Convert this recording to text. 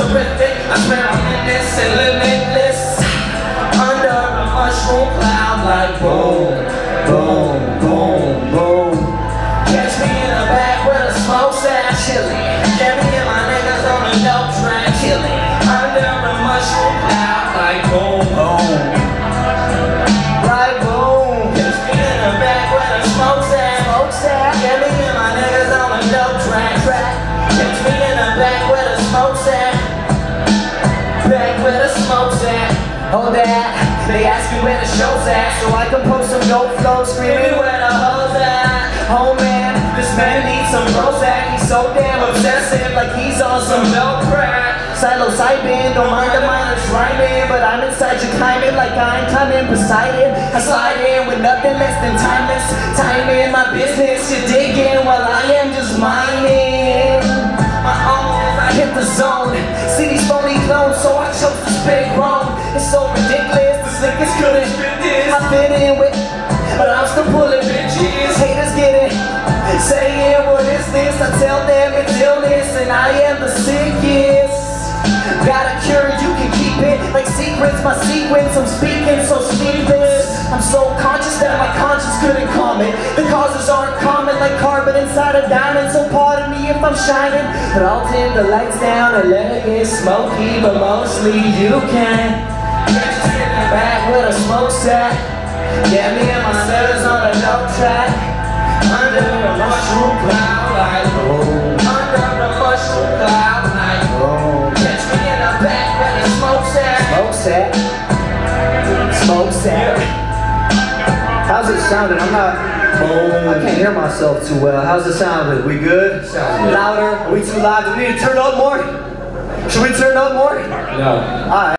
terrific. I smell this and limitless. Under a mushroom cloud like boom, boom, boom, boom. Catch me in the back where the smoke's at, chillin'. Get me and my niggas on the dope track, chillin'. Under a mushroom cloud like boom, boom. Like boom. Catch me in the back where the smoke's at, Get me and my niggas on the dope track, Catch me in the back where the smoke's at. Back where the smoke's at. Hold that. They ask me where the show's at, so I can post some dope flows, screaming where the hoes at. Oh man, this man needs some Prozac. He's so damn obsessive, like he's on some dope crack. Psilocybin, don't mind the mindless rhyming, but I'm inside your climbing like I'm climbing beside it. I slide in with nothing less than timeless. Time in my business, you dig in while I am just mining my own. I hit the zone, see these phony clones, so I chose to spit grown. It's so ridiculous, the slickest couldn't fit this. I fit in with, but I'm still pulling bitches. Haters get it, saying what is this? I tell them it's illness, and I am the sickest. Got a cure, you can keep it like secrets, my sequence, I'm speaking so sleepless. I'm so conscious that my conscience couldn't calm it. The causes aren't common like carbon inside a diamond, so pardon me if I'm shining, but I'll dim the lights down and let it get smoky, but mostly you can. Just in the back where the smoke's at. Yeah, me and my sellers on a dope track. Under the mushroom cloud like boom. Under the mushroom cloud like boom. Catch me in the back where the smoke's at. Smoke's at. How's it sounding? I can't hear myself too well. How's it sounding? We good? Sounds good. Louder? Are we too loud? Do we need to turn up more? Should we turn up more? No. Alright.